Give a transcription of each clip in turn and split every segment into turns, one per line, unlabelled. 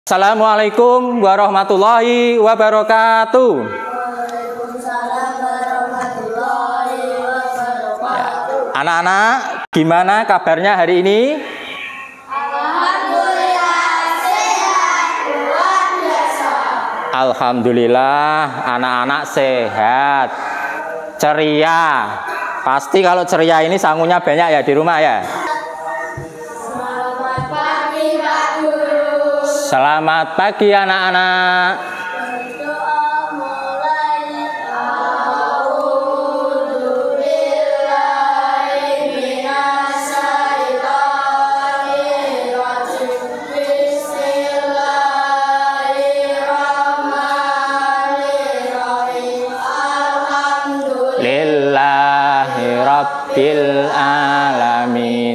Assalamualaikum warahmatullahi wabarakatuh.
Waalaikumsalam warahmatullahi wabarakatuh.
Anak-anak, gimana kabarnya hari ini?
Alhamdulillah sehat luar biasa.
Alhamdulillah, anak-anak sehat, ceria. Pasti kalau ceria ini sangunya banyak ya di rumah ya.
Selamat pagi Pak Guru.
Selamat pagi anak-anak.
Berdoa mulai. A'udzu billahi minasy syaithanir rajim. Bismillahirrahmanirrahim. Alhamdulillah.
Lillahi Rabbil Alamin,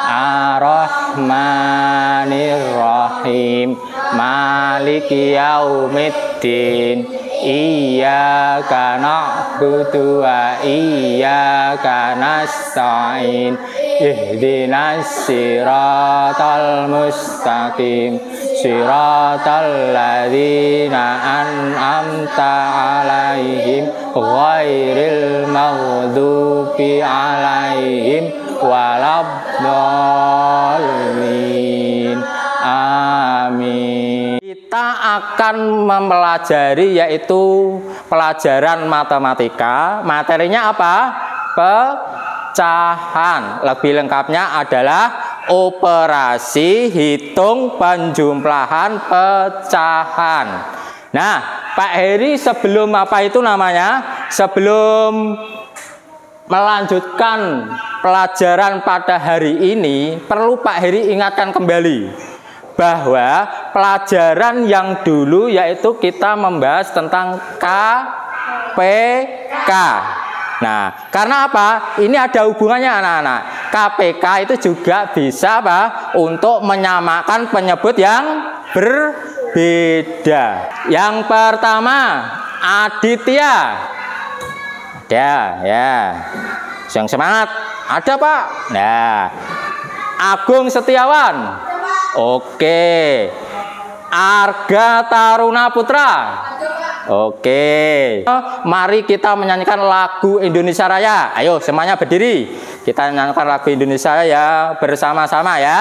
Ar-Rahmanir-Rahim, Maliki Yaumiddin, Iyyaka na'budu wa iyyaka nasta'in, Ihdinas siratal mustaqim, siratal ladzina an'amta 'alaihim ghairil maghdubi 'alaihim waladdallin. Amin. Kita akan mempelajari yaitu pelajaran matematika. Materinya apa? Pecahan. Lebih lengkapnya adalah operasi hitung penjumlahan pecahan. Nah, Pak Heri sebelum apa itu namanya? Sebelum melanjutkan pelajaran pada hari ini, perlu Pak Heri ingatkan kembali bahwa pelajaran yang dulu yaitu kita membahas tentang KPK. Nah, karena apa? Ini ada hubungannya anak-anak. KPK itu juga bisa apa? Untuk menyamakan penyebut yang berbeda. Yang pertama, Aditya. Ada ya. Yang semangat. Ada Pak. Nah, Agung Setiawan. Oke. Arga Taruna Putra. Oke. Mari kita menyanyikan lagu Indonesia Raya. Ayo semuanya berdiri. Kita nyanyikan lagu Indonesia Raya bersama-sama ya.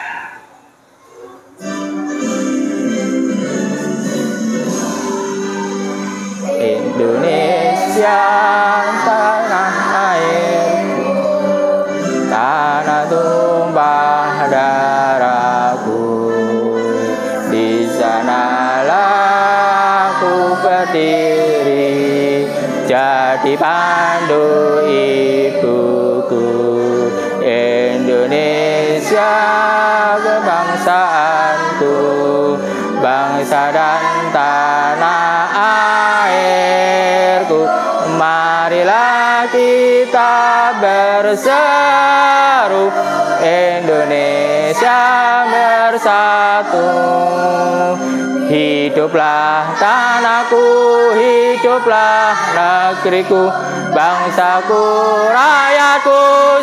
Indonesia tanah airku, tanah tumpah darahku, di sanalah aku berdiri, jadi pandu ibuku. Indonesia kebangsaanku, bangsa dan tanah airku. Marilah kita berseru, Indonesia bersatu. Hiduplah tanahku, hiduplah negeriku, bangsaku, rakyatku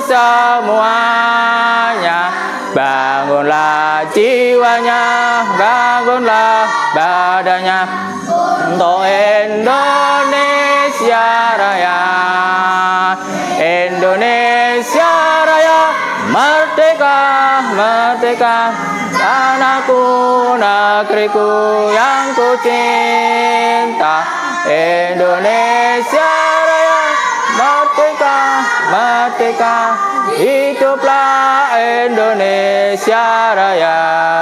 semuanya. Bangunlah jiwanya, bangunlah badannya, untuk Indonesia Raya. Indonesia Raya, merdeka, merdeka, tanahku, negeriku yang ku cinta. Indonesia Raya, merdeka, merdeka, hiduplah Indonesia Raya.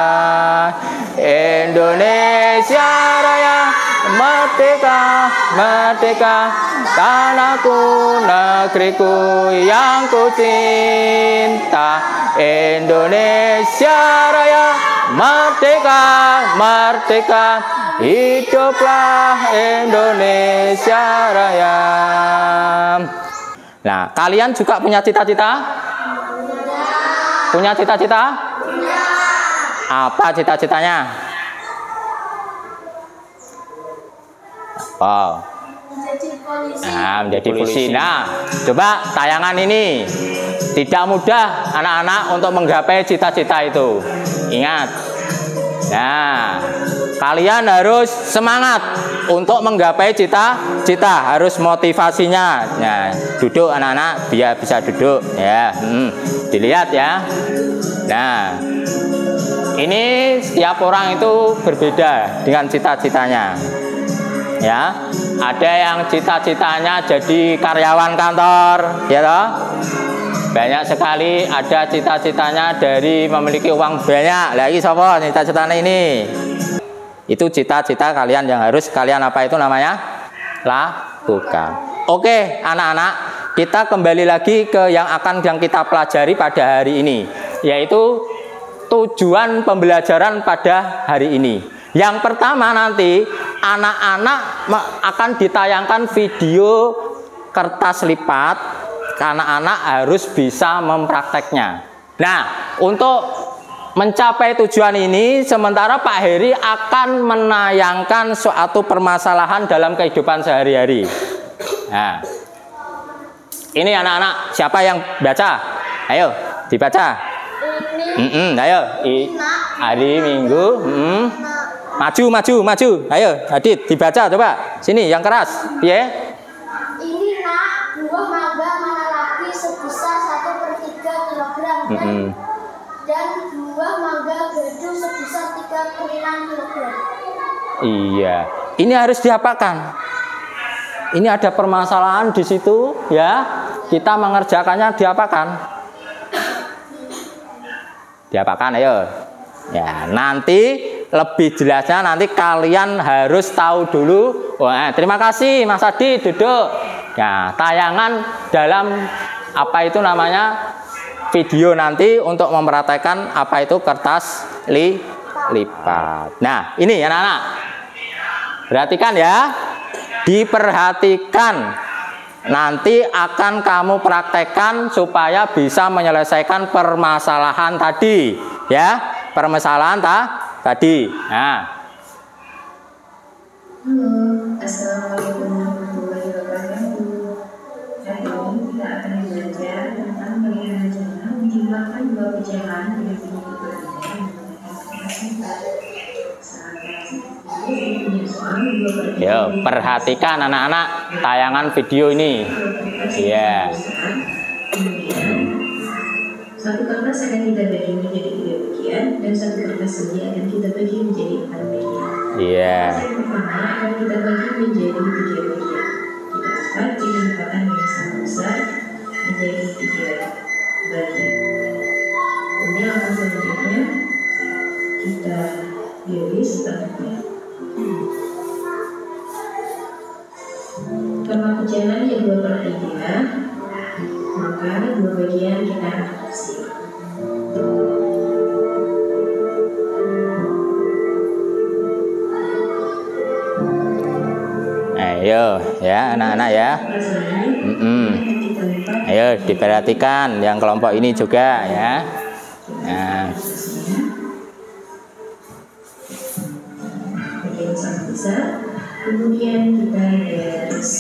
Indonesia Raya, merdeka, merdeka, tanahku, negeriku yang ku cinta. Indonesia Raya, merdeka, merdeka, hiduplah Indonesia Raya. Nah, kalian juga punya cita-cita? Punya cita-cita? Apa cita-citanya? Wow. Nah, menjadi polisi. Nah, coba tayangan ini tidak mudah anak-anak untuk menggapai cita-cita itu. Ingat, Nah, kalian harus semangat untuk menggapai cita-cita, harus motivasinya. Nah, duduk anak-anak, biar bisa duduk ya. Dilihat ya. Nah, ini setiap orang itu berbeda dengan cita-citanya. Ya, ada yang cita-citanya jadi karyawan kantor, ya toh? Banyak sekali ada cita-citanya dari memiliki uang banyak. Lagi siapa cita-citanya ini? Itu cita-cita kalian yang harus kalian apa itu namanya? Lakukan. Oke, anak-anak, kita kembali lagi ke yang kita pelajari pada hari ini, yaitu tujuan pembelajaran pada hari ini. Yang pertama nanti anak-anak akan ditayangkan video kertas lipat. Anak-anak harus bisa memprakteknya. Nah, untuk mencapai tujuan ini, sementara Pak Heri akan menayangkan suatu permasalahan dalam kehidupan sehari-hari. Nah, ini anak-anak, siapa yang baca? Ayo, dibaca. Ayo, hari Minggu. Maju. Ayo, Adit, dibaca coba. Sini, yang keras. Ya.
Ini nak, buah mangga mana lagi sebesar 1/3 kilogram dan buah mangga gadu sebesar 3/6 kilogram.
Iya, ini harus dihafalkan. Ini ada permasalahan di situ, ya. Kita mengerjakannya dihafalkan. Dihafalkan, ayo. Ya, nanti lebih jelasnya nanti kalian harus tahu dulu. Wah, terima kasih Mas Adi, duduk. Nah, tayangan dalam apa itu namanya video nanti untuk mempraktekkan apa itu kertas lipat. Nah, ini anak-anak, perhatikan ya, diperhatikan. Nanti akan kamu praktekkan supaya bisa menyelesaikan permasalahan tadi, ya, permasalahan tadi. Nah.
Halo, assalamualaikum warahmatullahi wabarakatuh. Hari ini kita akan belajar tentang bagaimana cara menjumlahkan dua bilangan dengan bentuk berbeda menggunakan
Yo, perhatikan anak-anak tayangan video ini. Iya.
Satu kertas akan kita bagi menjadi 3 bagian dan satu kertas ini akan kita bagi menjadi 4 bagian.
Iya.
Yang pertama akan kita bagi menjadi 3 bagian. Kita lipat dengan lipatan yang sama besar menjadi 3 bagian. Kemudian langkah selanjutnya kita pilih setengahnya. Karena pecahannya 2/3, maka 2 bagian kita adopsi.
Ayo ya anak-anak ya. Ayo diperhatikan yang kelompok ini juga ya. Nah.
Bagian sangat besar. Kemudian kita garis.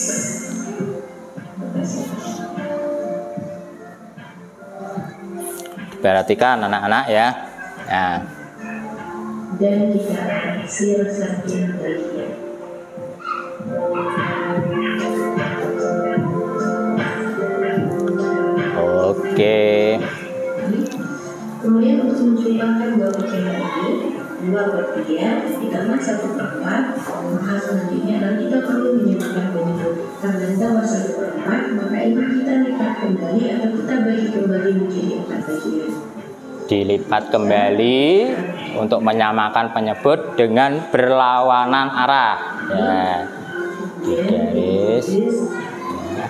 Perhatikan anak-anak ya. Nah.
Dan kita hasil satu bagian.
Oke.
Kemudian untuk menjumlahkan dua bilangan ini, 2/3 ditambah 1/4, maka selanjutnya nanti kita perlu menyamakan penyebut. Karena ditambah 1/4, maka ini kita lipat kembali atau kita bagi kembali menjadi 4 bagian.
Dilipat kembali untuk menyamakan penyebut dengan berlawanan arah. Ya. Di garis. Ya.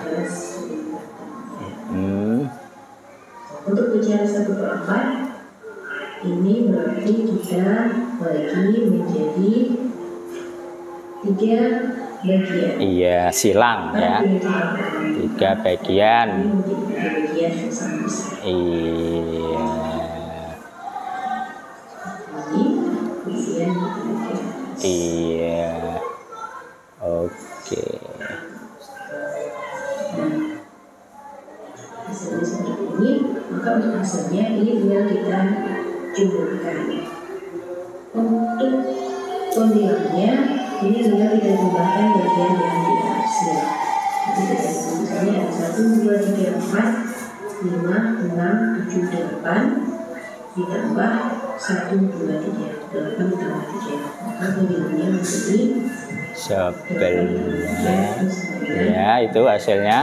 Untuk bicara 1/4, ini berarti kita bagi menjadi 3 bagian.
Iya, silang ya. 3 bagian.
Ini menjadi 3 bagian yang sama besar.
Iya.
Ini isian 3.
Iya. Oke.
Hasilnya seperti ini, maka untuk hasilnya ini tinggal kita jumlahkan. Untuk 9-nya ini sudah kita tambahkan bagian yang kita hasil. Jadi kita misalnya ada 1, 2, 3, 4, 5, 6, 7, 8 ditambah 1, 2, 3, 8 ditambah 3. Maka pemilihannya menjadi
11. Ya, itu hasilnya.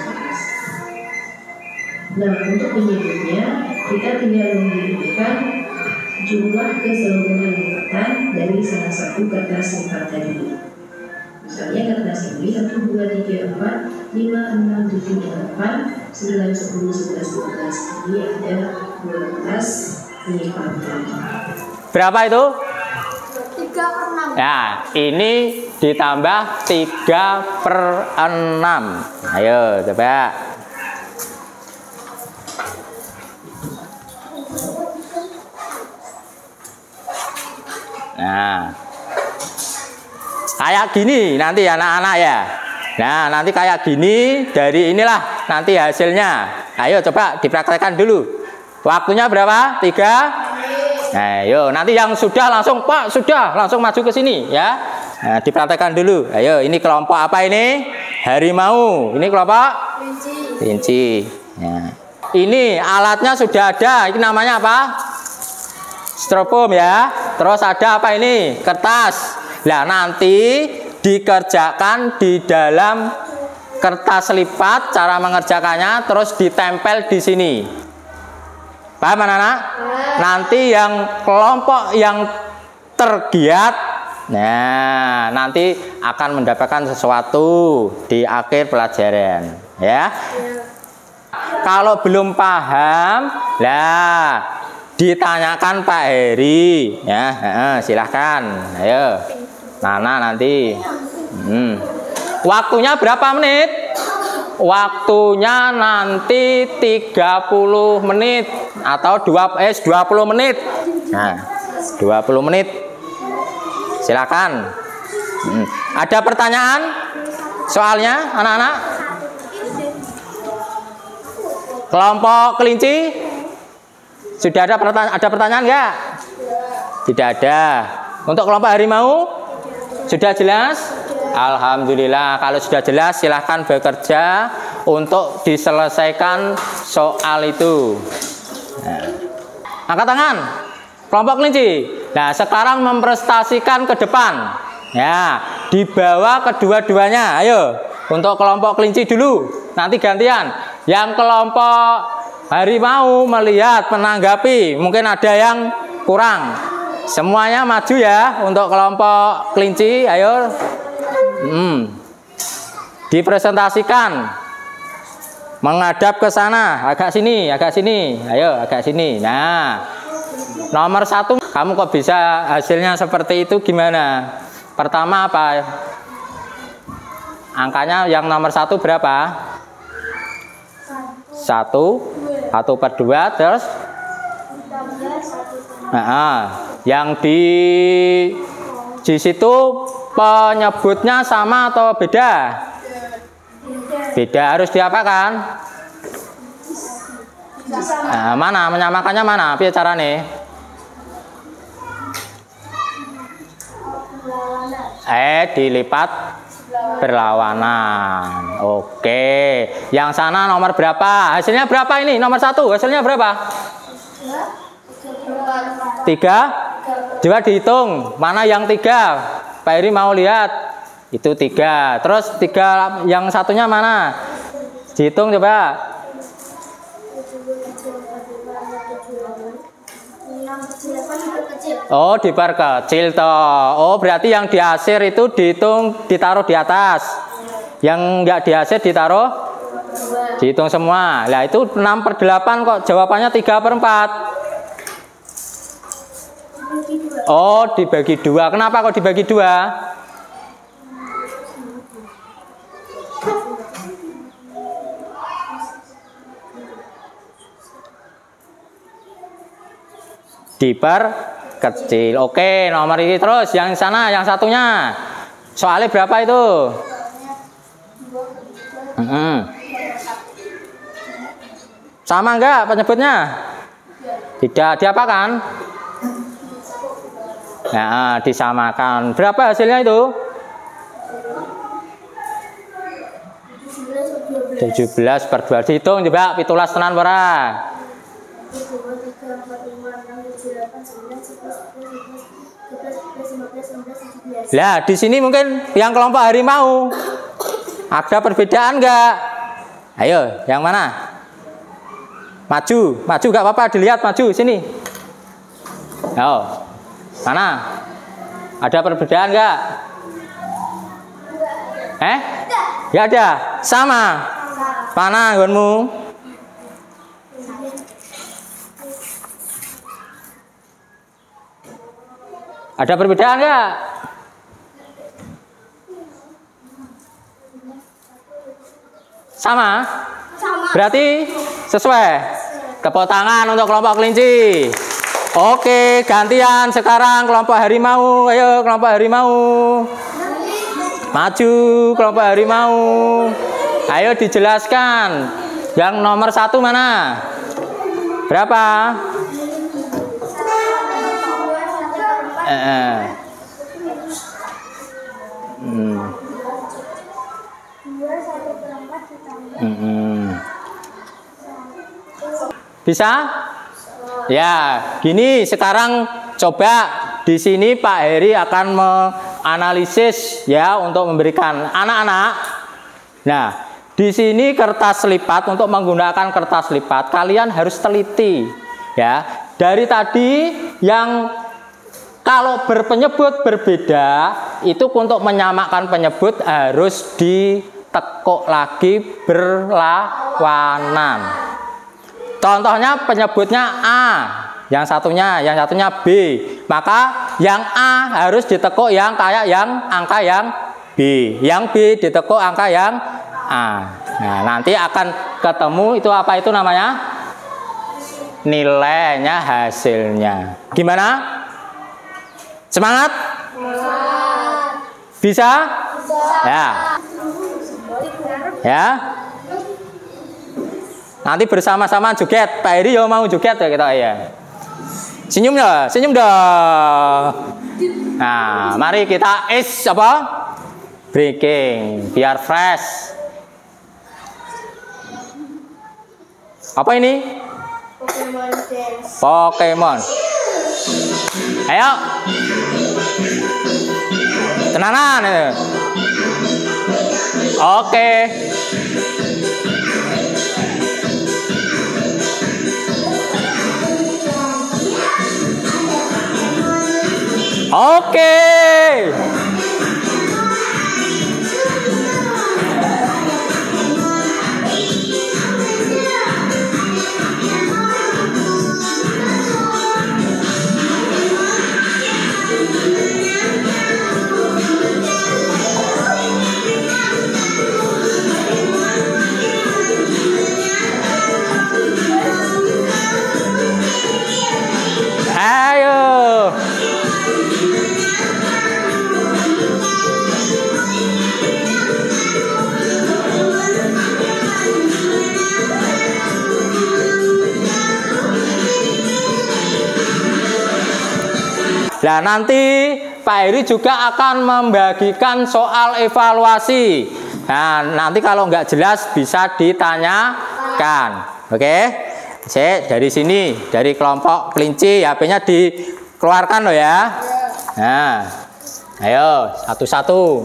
Nah, untuk penyebutnya kita tinggal menghitungkan jumlah keseluruhan lipatan dari salah satu kertas lipat tadi. Misalnya kertas ini 1, 2, 3, 4, 5, 6, 7, 8, 9, 10, 11, 12. Ini ada 12 lipatan.
Berapa itu?
3/6.
Ya, ini ditambah 3/6. Ayo, coba. Nah, kayak gini nanti anak-anak ya. Nah, nanti kayak gini, dari inilah nanti hasilnya. Ayo coba dipraktekkan dulu. Waktunya berapa? 3. Nah, yuk nanti yang sudah langsung, Pak, sudah langsung maju ke sini ya. Nah, dipraktekkan dulu. Ayo, ini kelompok apa ini? Harimau. Ini kelompok kelinci. Ya. Ini alatnya sudah ada. Ini namanya apa? Styrofoam ya. Terus ada apa ini? Kertas. Nah, nanti dikerjakan di dalam kertas lipat, cara mengerjakannya terus ditempel di sini. Paham anak-anak? Nanti yang kelompok yang tergiat, nah nanti akan mendapatkan sesuatu di akhir pelajaran, ya. Kalau belum paham, lah ditanyakan Pak Heri, ya. Silahkan, ayo. Nana nanti. Waktunya berapa menit? Waktunya nanti 30 menit atau 20 menit. Nah, 20 menit. Silakan. Ada pertanyaan? Soalnya anak-anak? Kelompok kelinci? Sudah ada pertanyaan enggak? Tidak ada. Untuk kelompok harimau? Sudah jelas? Alhamdulillah, kalau sudah jelas silahkan bekerja untuk diselesaikan soal itu. Nah, angkat tangan, kelompok kelinci. Nah, sekarang memprestasikan ke depan. Ya, dibawa kedua-duanya. Ayo, untuk kelompok kelinci dulu. Nanti gantian. Yang kelompok harimau melihat, menanggapi. Mungkin ada yang kurang. Semuanya maju ya untuk kelompok kelinci. Ayo. Dipresentasikan, menghadap ke sana, agak sini, ayo agak sini. Nah, nomor 1, kamu kok bisa hasilnya seperti itu gimana? Pertama apa? Angkanya yang nomor 1 berapa? 1/2 terus? Yang di situ penyebutnya sama atau beda? Beda, harus diapakan? Nah, mana menyamakannya mana? Piye carane? Dilipat berlawanan. Oke. Yang sana nomor berapa? Hasilnya berapa ini? Nomor 1 hasilnya berapa? 3. Coba dihitung. Mana yang 3? Pak Heri mau lihat. Itu 3. Terus 3 yang satunya mana? Dihitung coba. Oh, diperkecil toh. Oh, berarti yang diasir itu dihitung, ditaruh di atas. Yang enggak diasir ditaruh, dihitung semua. Lah itu 6/8 kok jawabannya 3/4. Oh, dibagi 2. Kenapa kok dibagi 2? Diperkecil. Oke, nomor ini terus. Yang sana, yang satunya. Soalnya berapa itu? Sama enggak penyebutnya? Tidak. Diapakan? Nah, disamakan. Berapa hasilnya itu? 17 per 12. Hitung coba pitulas tenan ora? Lah, di sini mungkin yang kelompok harimau. Ada perbedaan enggak? Ayo, yang mana? Maju, maju enggak apa-apa, dilihat maju sini. Oh. Mana? Ada perbedaan enggak? Ya ada. Sama. Mana nggonmu? Ada perbedaan enggak? Sama? Berarti sesuai. Tepuk tangan untuk kelompok kelinci. Oke, gantian sekarang kelompok harimau. Ayo kelompok harimau. Maju kelompok harimau. Ayo dijelaskan. Yang nomor 1 mana? Berapa? Bisa? Ya, gini sekarang coba di sini Pak Heri akan menganalisis ya untuk memberikan anak-anak. Nah, di sini kertas lipat, untuk menggunakan kertas lipat kalian harus teliti ya. Dari tadi yang kalau berpenyebut berbeda itu untuk menyamakan penyebut harus ditekuk lagi berlawanan. Contohnya penyebutnya A, yang satunya B. Maka yang A harus ditekuk yang kayak yang angka yang B. Yang B ditekuk angka yang A. Nah, nanti akan ketemu itu apa itu namanya? Nilainya, hasilnya. Gimana? Semangat? Bisa? Ya. Ya. Nanti bersama-sama joget. Pak Heri yo mau joget ya kita ya. Senyum ya, senyum dong. Nah, mari kita breaking biar fresh. Apa ini?
Pokemon Dance.
Pokemon. Ayo. Tenanan. Oke. Oke. Ayo. Nah, nanti Pak Heri juga akan membagikan soal evaluasi. Nah, nanti kalau nggak jelas bisa ditanyakan. Oke? Dari sini, dari kelompok kelinci, HP-nya dikeluarkan loh ya. Nah, ayo satu-satu.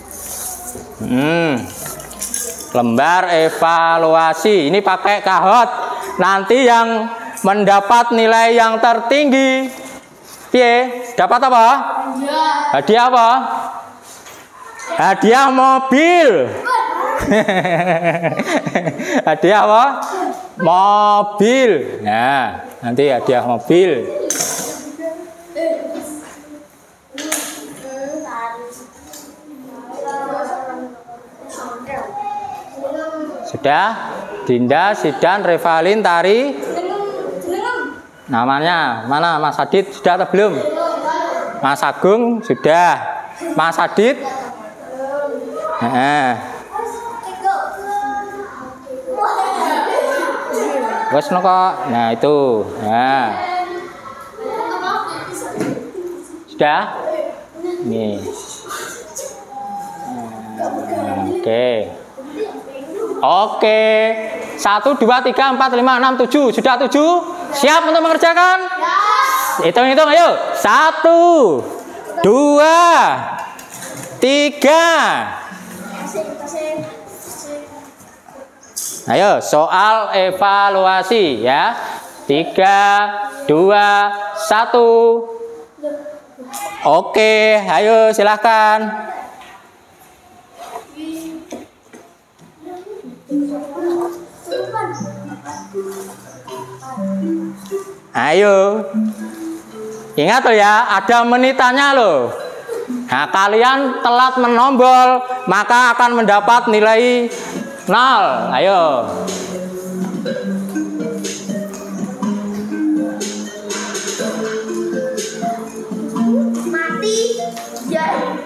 Lembar evaluasi. Ini pakai kahot. Nanti yang mendapat nilai yang tertinggi, dapat apa? Hadiah apa? Hadiah mobil. Hadiah apa? Mobil. Nah, nanti hadiah mobil. Sudah? Dinda, Sidan, Revalin, Tari. Namanya mana? Mas Adit sudah atau belum? Mas Agung sudah. Mas Adit? Wes kok. Nah, itu. Nah. Sudah? Nih. Oke. Oke. 1, 2, 3, 4, 5, 6, 7. Sudah 7? Siap untuk mengerjakan? Hitung-hitung ayo. 1, 2, 3. Ayo, soal evaluasi ya. 3, 2, 1. Oke, ayo silahkan. Ayo. Ingat loh ya, ada menitannya loh. Nah, kalian telat menombol, maka akan mendapat nilai 0. Ayo.
Mati. Ya.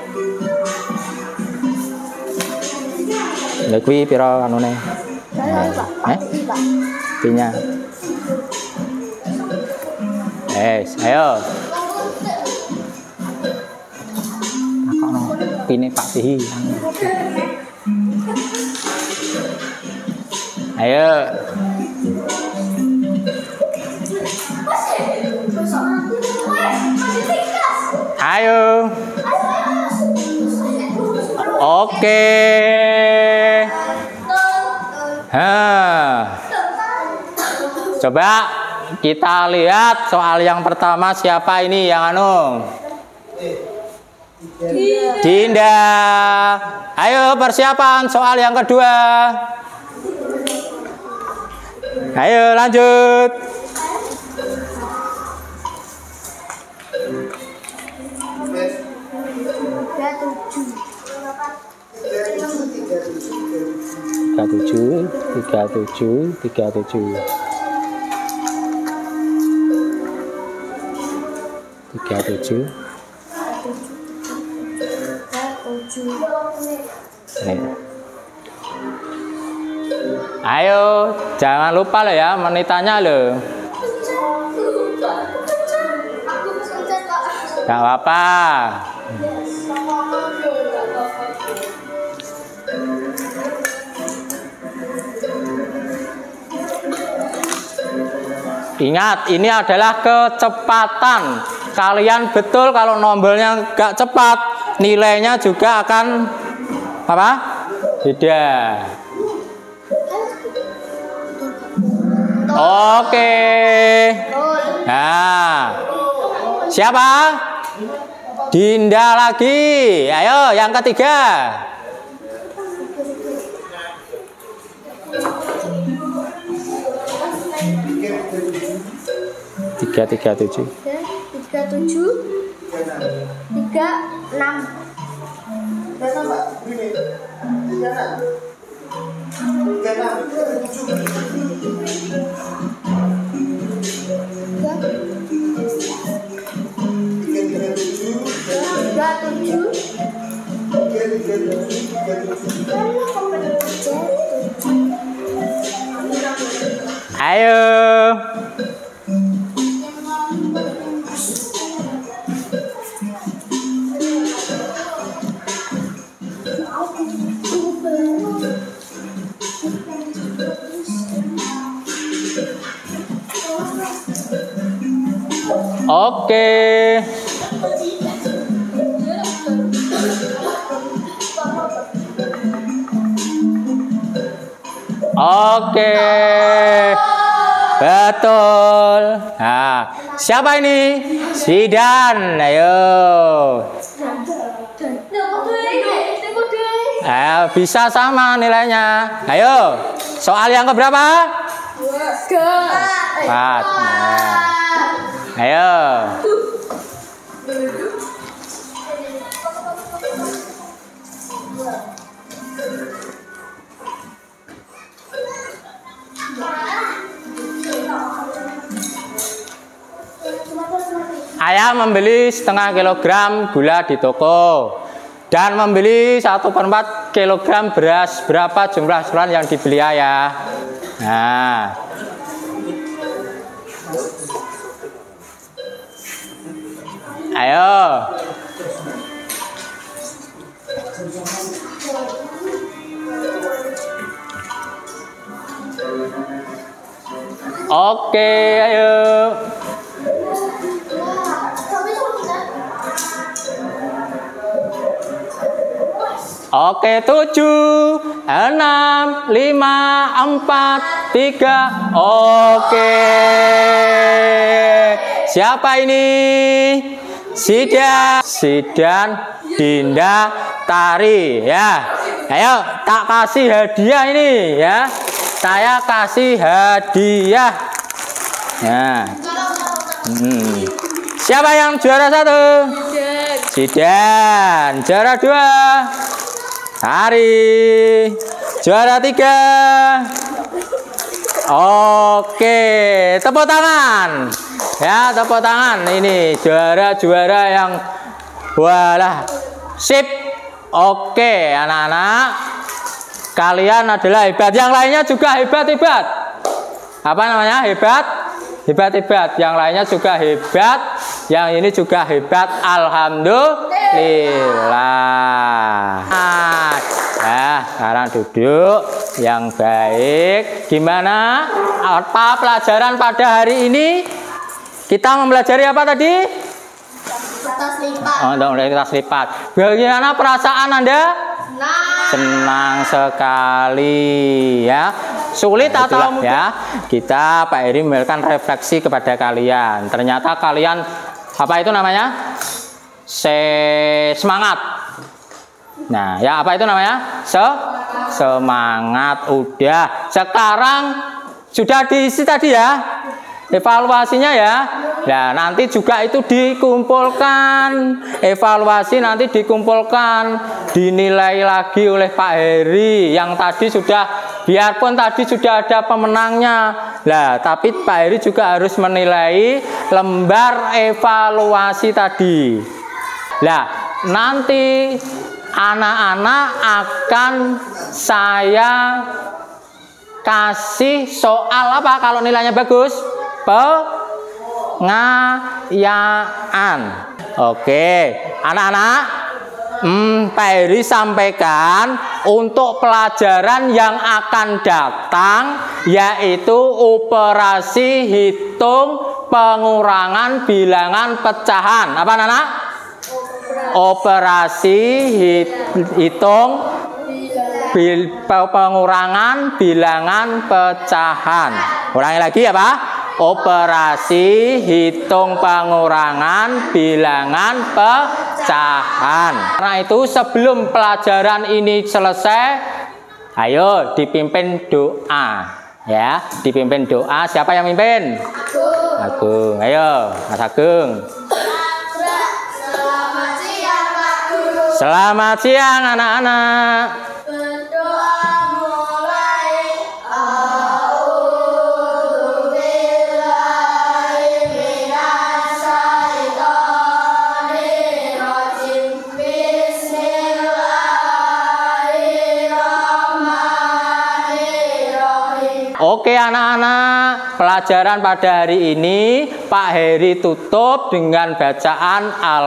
Lha kuwi pira anune? Pinya. Ayo. Pine Pak Sihi. Ayo. Ayo. Oke. Coba kita lihat soal yang pertama, siapa ini yang anu? Dinda. Ayo persiapan soal yang kedua. Ayo lanjut. Tiga tujuh. Ayo, jangan lupa loh ya menitannya loh. Gak apa-apa. Ingat, ini adalah kecepatan. Kalian betul kalau nombornya gak cepat, nilainya juga akan apa? Beda. Oke. Nah, siapa? Dinda lagi. Ayo, yang ketiga. Tiga tujuh. 36. Ayo. Oke. Oke. Betul. Nah, siapa ini? Sidan. Ayo. Bisa sama nilainya. Ayo. Soal yang keberapa? 4. Ayo. Ayah membeli setengah kilogram gula di toko dan membeli 1/4 kilogram beras. Berapa jumlah seluruhan yang dibeli ayah? Nah, Ayo. Oke, ayo. Oke, 7, 6, 5, 4, 3. Oke. Siapa ini? Sidan, Dinda, Tari ya. Ayo, tak kasih hadiah ini ya. Saya kasih hadiah. Ya. Siapa yang juara 1? Sidan. Juara 2? Tari. Juara 3? Oke, tepuk tangan. Ya, tepuk tangan. Ini juara-juara yang walah sip. Oke, anak-anak. Kalian adalah hebat. Yang lainnya juga hebat-hebat. Apa namanya? Hebat. Hebat-hebat. Yang lainnya juga hebat. Yang ini juga hebat. Alhamdulillah. Ya, sekarang duduk yang baik. Gimana? Apa pelajaran pada hari ini? Kita mempelajari apa tadi?
Tas lipat.
Oh, untuk tas lipat. Bagaimana perasaan Anda? Senang sekali ya. Sulit nah, atau mudah? Ya. Kita Pak Heri memberikan refleksi kepada kalian. Ternyata kalian apa itu namanya? Semangat. Nah, ya apa itu namanya? Semangat. Udah. Sekarang sudah diisi tadi ya. Evaluasinya ya. Nah, nanti juga itu dikumpulkan. Evaluasi nanti dikumpulkan, dinilai lagi oleh Pak Heri. Yang tadi sudah, biarpun tadi sudah ada pemenangnya. Nah, tapi Pak Heri juga harus menilai lembar evaluasi tadi. Nah, nanti anak-anak akan saya kasih soal apa kalau nilainya bagus? Pengayaan. Oke, anak-anak, Pak Heri sampaikan untuk pelajaran yang akan datang, yaitu operasi hitung pengurangan bilangan pecahan. Apa anak-anak? Operasi hitung pengurangan bilangan pecahan. Ulangi lagi ya Pak. Operasi hitung pengurangan bilangan pecahan. Karena itu sebelum pelajaran ini selesai, ayo dipimpin doa. Ya, dipimpin doa. Siapa yang mimpin? Agung. Ayo, Mas Agung.
Selamat siang Pak Guru.
Selamat siang anak-anak.
Berdoa mulai.
Oke anak-anak, pelajaran pada hari ini Pak Heri tutup dengan bacaan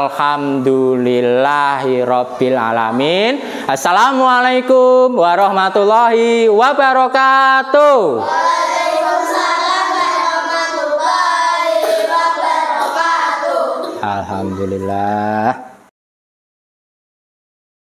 Alhamdulillahirabbil alamin. Assalamualaikum warahmatullahi wabarakatuh.
Waalaikumsalam warahmatullahi wabarakatuh.
Alhamdulillah.